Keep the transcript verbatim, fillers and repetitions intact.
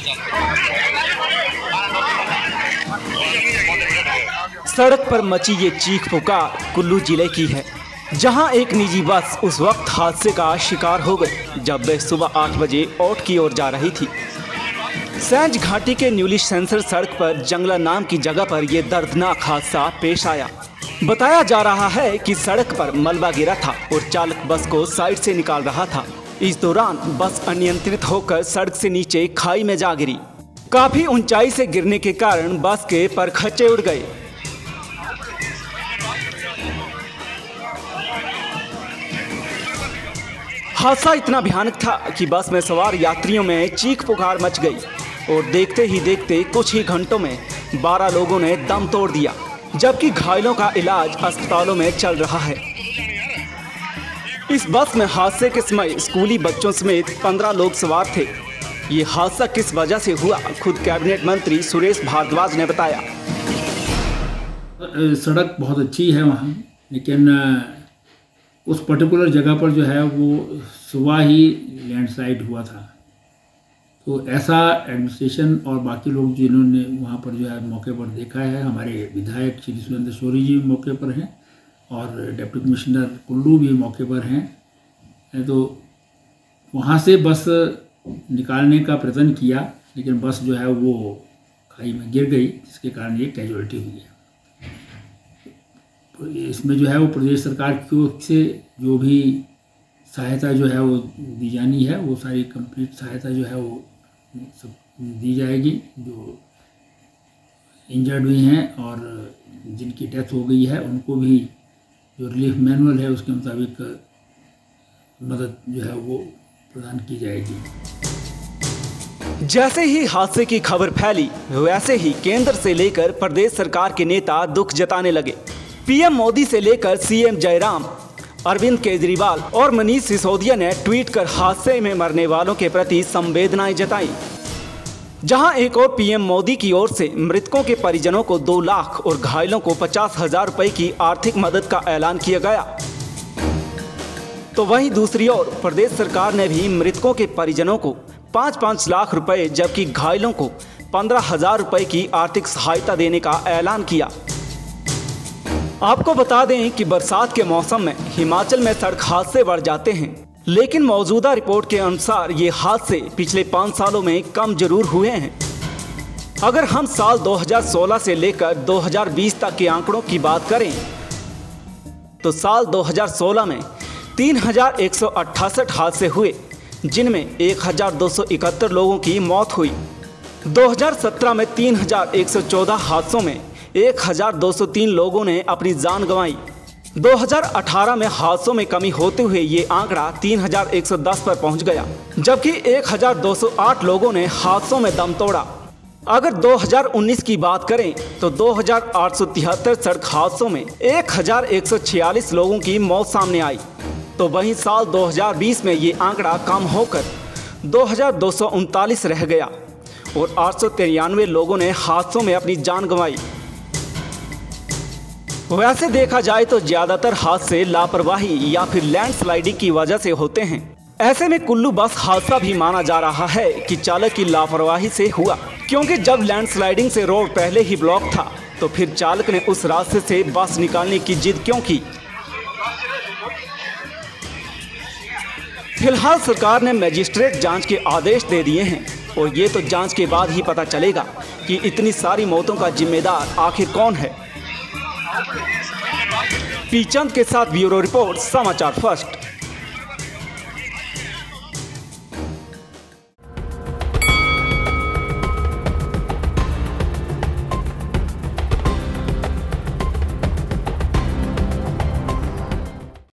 सड़क पर मची ये चीख पुकार कुल्लू जिले की है, जहां एक निजी बस उस वक्त हादसे का शिकार हो गई जब वह सुबह आठ बजे औट की ओर जा रही थी। सैंज घाटी के न्यूली सेंसर सड़क पर जंगला नाम की जगह पर यह दर्दनाक हादसा पेश आया। बताया जा रहा है कि सड़क पर मलबा गिरा था और चालक बस को साइड से निकाल रहा था। इस दौरान बस अनियंत्रित होकर सड़क से नीचे खाई में जा गिरी। काफी ऊंचाई से गिरने के कारण बस के परखच्चे उड़ गए। हादसा इतना भयानक था कि बस में सवार यात्रियों में चीख पुकार मच गई और देखते ही देखते कुछ ही घंटों में बारह लोगों ने दम तोड़ दिया, जबकि घायलों का इलाज अस्पतालों में चल रहा है। इस बस में हादसे के समय स्कूली बच्चों समेत पंद्रह लोग सवार थे। ये हादसा किस वजह से हुआ, खुद कैबिनेट मंत्री सुरेश भारद्वाज ने बताया। सड़क बहुत अच्छी है वहाँ, लेकिन उस पर्टिकुलर जगह पर जो है वो सुबह ही लैंडस्लाइड हुआ था। तो ऐसा एडमिनिस्ट्रेशन और बाकी लोग जिन्होंने वहाँ पर जो है मौके पर देखा है, हमारे विधायक श्री सुरेंद्र शौरी जी मौके पर हैं और डिप्टी कमिश्नर कुल्लू भी मौके पर हैं। तो वहाँ से बस निकालने का प्रयत्न किया, लेकिन बस जो है वो खाई में गिर गई, जिसके कारण ये कैजुअलिटी हुई है। इसमें जो है वो प्रदेश सरकार की ओर से जो भी सहायता जो है वो दी जानी है, वो सारी कंप्लीट सहायता जो है वो सब दी जाएगी। जो इंजर्ड हुई हैं और जिनकी डेथ हो गई है उनको भी जो रिलीफ मैनुअल है उसके मुताबिक मदद जो है वो प्रदान की जाएगी। जैसे ही हादसे की खबर फैली, वैसे ही केंद्र से लेकर प्रदेश सरकार के नेता दुख जताने लगे। पीएम मोदी से लेकर सीएम जयराम, अरविंद केजरीवाल और मनीष सिसोदिया ने ट्वीट कर हादसे में मरने वालों के प्रति संवेदनाएं जताई। जहां एक और पीएम मोदी की ओर से मृतकों के परिजनों को दो लाख और घायलों को पचास हजार रुपए की आर्थिक मदद का ऐलान किया गया, तो वहीं दूसरी ओर प्रदेश सरकार ने भी मृतकों के परिजनों को पाँच पाँच लाख रुपए जबकि घायलों को पंद्रह हजार रुपए की आर्थिक सहायता देने का ऐलान किया। आपको बता दें कि बरसात के मौसम में हिमाचल में सड़क हादसे बढ़ जाते हैं, लेकिन मौजूदा रिपोर्ट के अनुसार ये हादसे पिछले पाँच सालों में कम जरूर हुए हैं। अगर हम साल दो हज़ार सोलह से लेकर दो हज़ार बीस तक के आंकड़ों की बात करें तो साल दो हज़ार सोलह में तीन हजार एक सौ अट्ठासठ हादसे हुए, जिनमें एक हजार दो सौ इकहत्तर लोगों की मौत हुई। दो हज़ार सत्रह में तीन हजार एक सौ चौदह हादसों में एक हजार दो सौ तीन लोगों ने अपनी जान गंवाई। दो हज़ार अठारह में हादसों में कमी होते हुए ये आंकड़ा तीन हजार एक सौ दस पर पहुंच गया, जबकि एक हजार दो सौ आठ लोगों ने हादसों में दम तोड़ा। अगर दो हज़ार उन्नीस की बात करें तो दो हजार आठ सौ तिहत्तर सड़क हादसों में एक हजार एक सौ छियालीस लोगों की मौत सामने आई, तो वहीं साल दो हज़ार बीस में ये आंकड़ा कम होकर दो हजार दो सौ उनतालीस रह गया और आठ सौ तिरानवे लोगों ने हादसों में अपनी जान गंवाई। वैसे देखा जाए तो ज्यादातर हादसे लापरवाही या फिर लैंडस्लाइडिंग की वजह से होते हैं। ऐसे में कुल्लू बस हादसा भी माना जा रहा है कि चालक की लापरवाही से हुआ, क्योंकि जब लैंडस्लाइडिंग से रोड पहले ही ब्लॉक था तो फिर चालक ने उस रास्ते से बस निकालने की जिद क्यों की। फिलहाल सरकार ने मजिस्ट्रेट जांच के आदेश दे दिए हैं और ये तो जांच के बाद ही पता चलेगा कि इतनी सारी मौतों का जिम्मेदार आखिर कौन है। पी चंद के साथ ब्यूरो रिपोर्ट, समाचार फर्स्ट।